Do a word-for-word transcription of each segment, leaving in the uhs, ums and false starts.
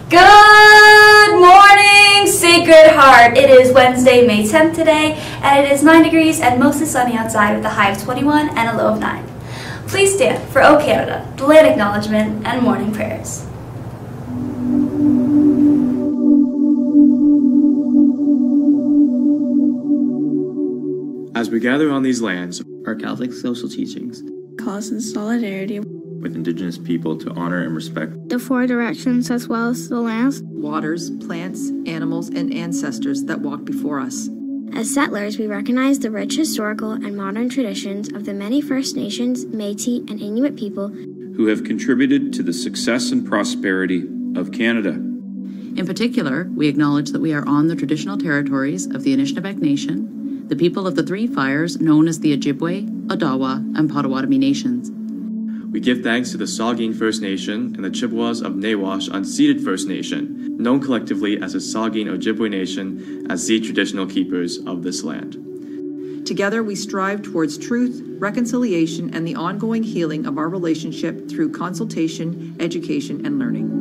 Good morning, Sacred Heart. It is Wednesday, May tenth today, and it is nine degrees and mostly sunny outside with a high of twenty-one and a low of nine. Please stand for O Canada, the land acknowledgement, and morning prayers. As we gather on these lands, our Catholic social teachings call us in solidarity with Indigenous people to honor and respect the four directions as well as the lands, waters, plants, animals, and ancestors that walk before us. As settlers, we recognize the rich historical and modern traditions of the many First Nations, Métis, and Inuit people who have contributed to the success and prosperity of Canada. In particular, we acknowledge that we are on the traditional territories of the Anishinaabe Nation, the people of the Three Fires known as the Ojibwe, Odawa, and Potawatomi Nations. We give thanks to the Saugeen First Nation and the Chippewas of Nawash Unceded First Nation, known collectively as the Saugeen Ojibwe Nation, as the traditional keepers of this land. Together we strive towards truth, reconciliation, and the ongoing healing of our relationship through consultation, education, and learning.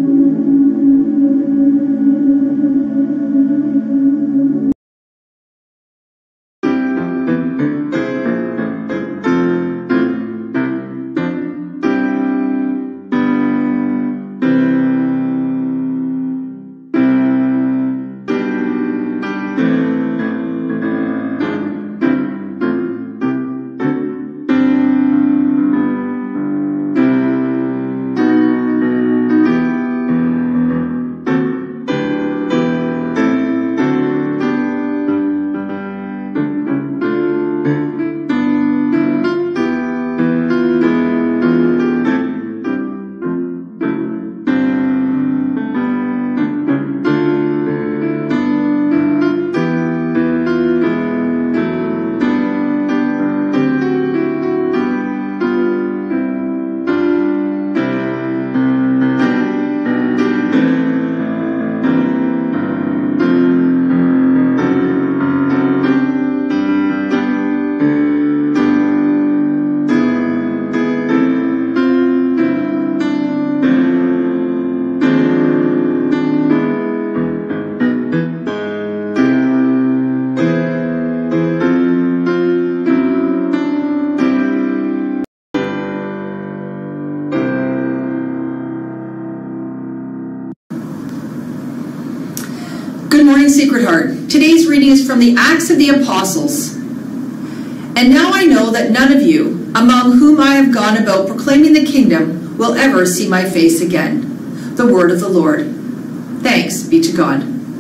Good morning, Sacred Heart. Today's reading is from the Acts of the Apostles. And now I know that none of you, among whom I have gone about proclaiming the kingdom, will ever see my face again. The word of the Lord. Thanks be to God.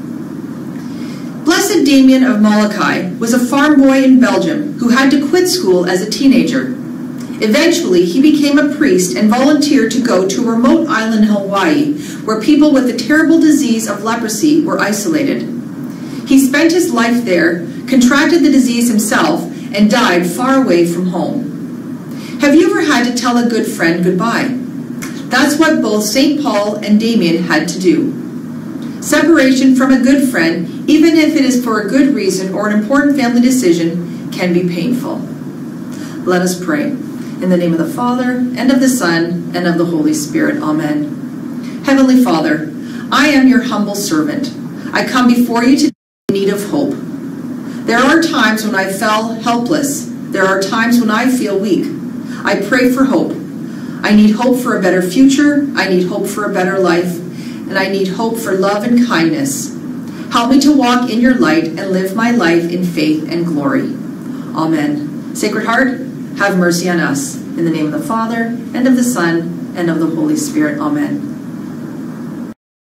Blessed Damien of Molokai was a farm boy in Belgium who had to quit school as a teenager. Eventually, he became a priest and volunteered to go to a remote island in Hawaii where people with the terrible disease of leprosy were isolated. He spent his life there, contracted the disease himself, and died far away from home. Have you ever had to tell a good friend goodbye? That's what both Saint Paul and Damien had to do. Separation from a good friend, even if it is for a good reason or an important family decision, can be painful. Let us pray. In the name of the Father, and of the Son, and of the Holy Spirit. Amen. Heavenly Father, I am your humble servant. I come before you today in need of hope. There are times when I fell helpless. There are times when I feel weak. I pray for hope. I need hope for a better future. I need hope for a better life. And I need hope for love and kindness. Help me to walk in your light and live my life in faith and glory. Amen. Sacred Heart, have mercy on us. In the name of the Father, and of the Son, and of the Holy Spirit. Amen.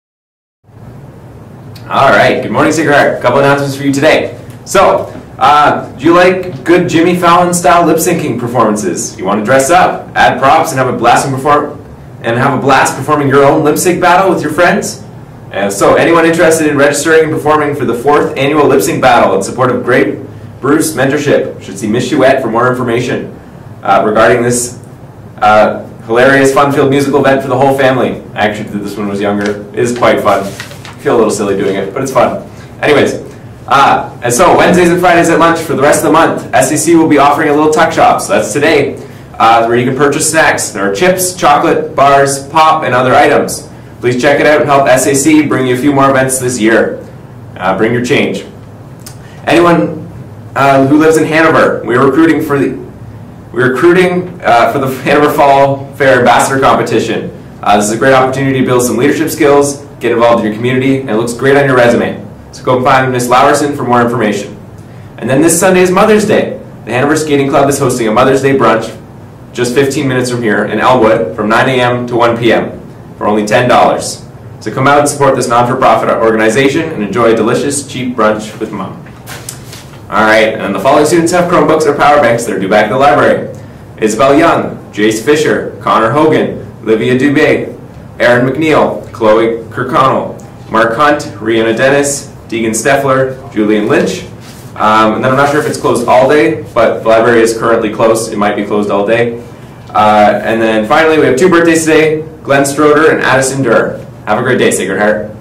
All right. Good morning, Sacred Heart. A couple announcements for you today. So, uh, do you like good Jimmy Fallon-style lip-syncing performances? You want to dress up, add props, and have a blast perform and have a blast performing your own lip-sync battle with your friends? And so, anyone interested in registering and performing for the fourth annual lip-sync battle in support of Great Bruce Mentorship should see Miss Chouette for more information uh, regarding this uh, hilarious, fun-filled musical event for the whole family. I actually did this when I was younger. It is quite fun. I feel a little silly doing it, but it's fun. Anyways, uh, and so Wednesdays and Fridays at lunch for the rest of the month, S A C will be offering a little tuck shop. So that's today, uh, where you can purchase snacks. There are chips, chocolate, bars, pop, and other items. Please check it out and help S A C bring you a few more events this year. Uh, bring your change. Anyone uh, who lives in Hanover, we're recruiting for the we're recruiting uh, for the Hanover Fall Fair Ambassador Competition. Uh, this is a great opportunity to build some leadership skills, get involved in your community, and it looks great on your resume. So go find Miss Lowerson for more information. And then this Sunday is Mother's Day. The Hanover Skating Club is hosting a Mother's Day brunch just fifteen minutes from here in Elwood from nine A M to one P M for only ten dollars. So come out and support this non-for-profit organization and enjoy a delicious, cheap brunch with Mom. Alright, and the following students have Chromebooks or power banks that are due back to the library. Isabel Young, Jace Fisher, Connor Hogan, Livia Dubé, Aaron McNeil, Chloe Kirkconnell, Mark Hunt, Rihanna Dennis, Deegan Steffler, Julian Lynch. Um, and then I'm not sure if it's closed all day, but the library is currently closed. It might be closed all day. Uh, and then finally, we have two birthdays today, Glenn Stroder and Addison Durr. Have a great day, Sacred Heart.